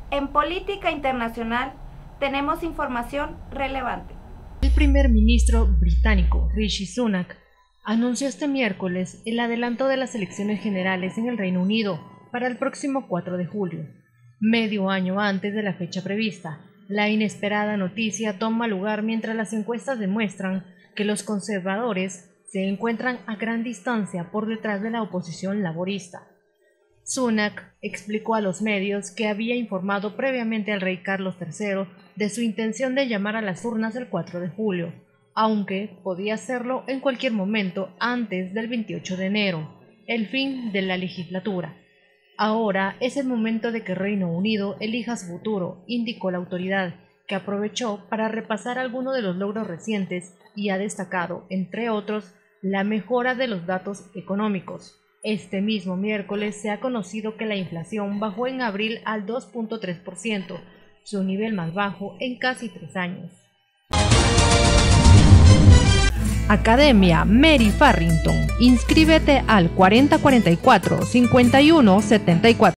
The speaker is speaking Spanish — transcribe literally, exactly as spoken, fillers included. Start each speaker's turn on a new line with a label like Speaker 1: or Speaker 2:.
Speaker 1: En política internacional tenemos información relevante.
Speaker 2: El primer ministro británico, Rishi Sunak, anunció este miércoles el adelanto de las elecciones generales en el Reino Unido para el próximo cuatro de julio, medio año antes de la fecha prevista. La inesperada noticia toma lugar mientras las encuestas demuestran que los conservadores se encuentran a gran distancia por detrás de la oposición laborista. Sunak explicó a los medios que había informado previamente al rey Carlos tercero de su intención de llamar a las urnas el cuatro de julio, aunque podía hacerlo en cualquier momento antes del veintiocho de enero, el fin de la legislatura. Ahora es el momento de que Reino Unido elija su futuro, indicó la autoridad, que aprovechó para repasar algunos de los logros recientes y ha destacado, entre otros, la mejora de los datos económicos. Este mismo miércoles se ha conocido que la inflación bajó en abril al dos punto tres por ciento, su nivel más bajo en casi tres años.
Speaker 3: Academia Mary Farrington. Inscríbete al cuarenta cuarenta y cuatro cincuenta y uno setenta y cuatro.